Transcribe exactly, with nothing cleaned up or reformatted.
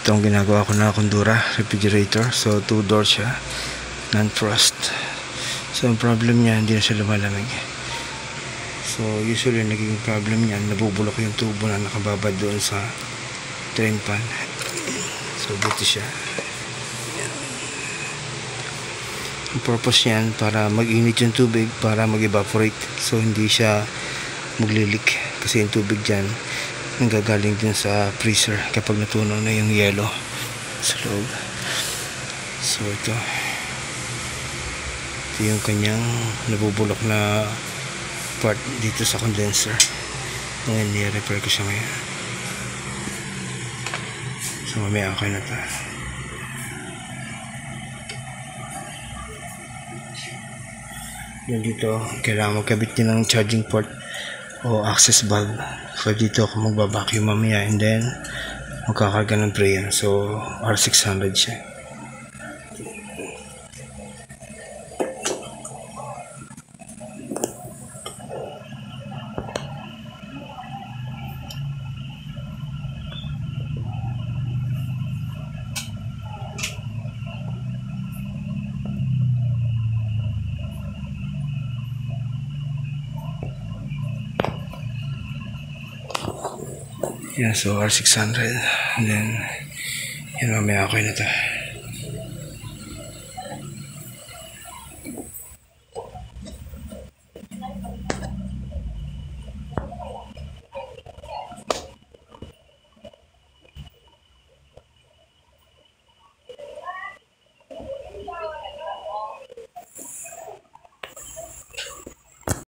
Itong ginagawa ko na Kondura refrigerator. So two doors siya, non-frost. So ang problem niya, hindi na siya lumalamig. So usually naging problem niya, nabubulok yung tubo na nakababad doon sa drain pan. So dito siya. Ang purpose niyan para mag-init yung tubig, para mag-evaporate. So hindi siya maglilik kasi yung tubig dyan nanggagaling din sa freezer kapag natunaw na yung yelo sa loob. So ito ito yung kanyang nabubulok na part dito sa condenser. Ngayon ni-repair ko siya ngayon. So mamaya okay na ito. Yan dito kailangan magkabit din ng charging port o access valve. So dito ako magbabacuum mamaya and then magkakarga ng tray. So R six hundred siya. Yeah, so R six hundred and then yun mamaya okay na ito.